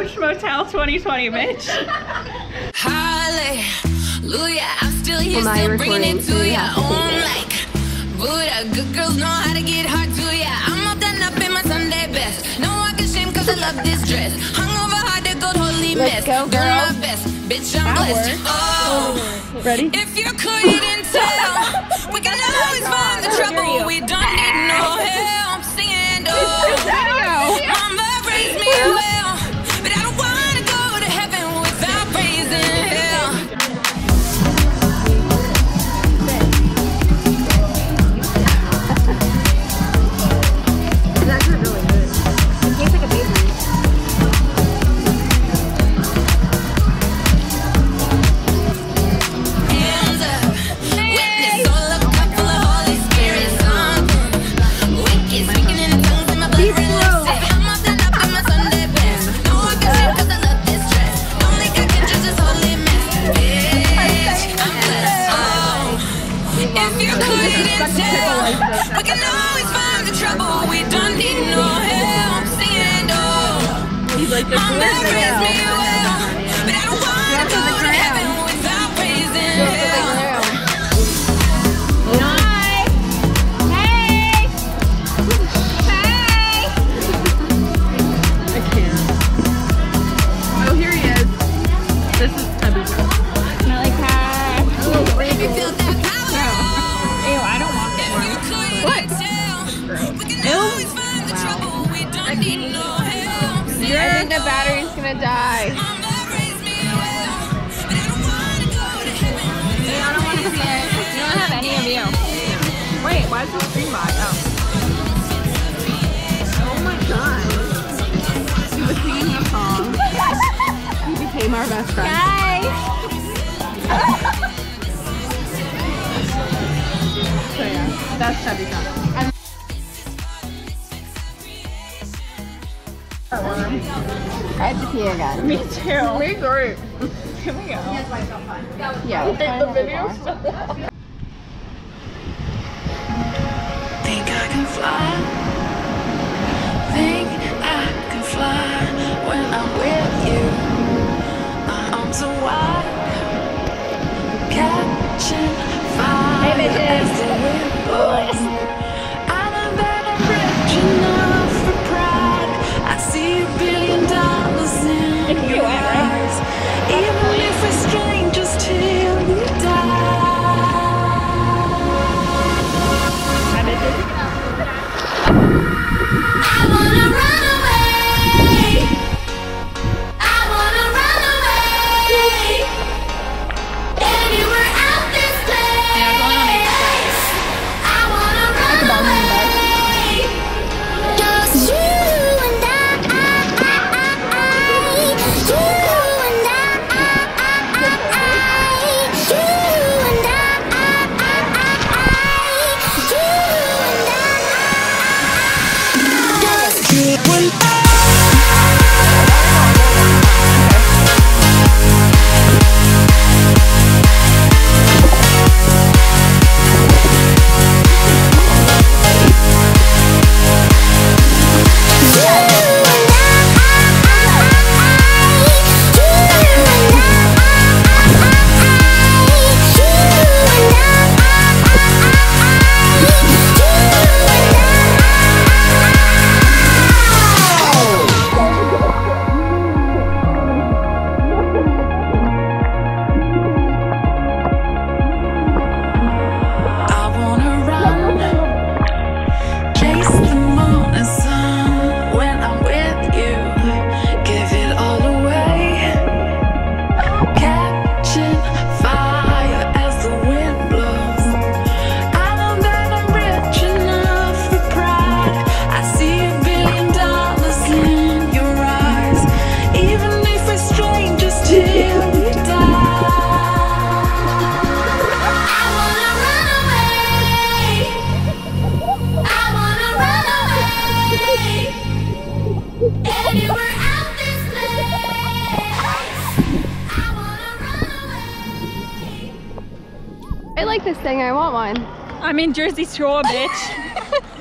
Roach Motel 2020, bitch. Hallelujah, I'm still here, still bringing it to ya. Like Buddha, good girls know how to get hard to ya. I'm all done up in my Sunday best. No walking shame cause I love this dress. Hungover hard to gold, holy mess. Go, doing my best, bitch, I'm blessed. Oh, ready? If you couldn't tell, we can always find the trouble. We don't need no help singing. Oh, mama raised me well, but I don't wanna go to heaven without praising hell. It's actually really good. It tastes like a bakery. Hands up, witness all a cup full of Holy Spirit something. Wicked speaking in tongues in my blood red lips. I'm all done up in my Sunday best. No one can see cause I love this dress. Only God can judge this holy mess. Bitch, I'm blessed. Oh, if you couldn't tell, we can always find the trouble. We don't need no help singing. Oh, mama raised me well, but I don't wanna go to heaven without praising hell. Hi. Hey. Hey. I can't. Oh, here he is. This is Tabitha. Smelly cat. If you feel that power, Ew, I don't want if you couldn't tell, we can always find the trouble. We don't need no help. I think the battery's gonna die. Mama raised me well, but I don't wanna go to heaven. I don't want to see it. You don't have any of you. Wait, why is this green light? Oh. Oh my god. He was singing a song. He became our best friend. Guys. So yeah, that's Tabitha. I have to pee again. Me too. Me too. Here we go. Yeah. The video. Think I can fly. Think I can fly when I'm with you. My arms are wide, catching fire as the wind blows. I know that I'm rich enough for pride. I see $1 billion in your eyes, even if we're strangers till we die. I wanna run away. I wanna run away. Anywhere out this place. I wanna run away. Just you and I. You and I. You and I. You and I. I like this thing. I want one. I'm in Jersey Shore, bitch.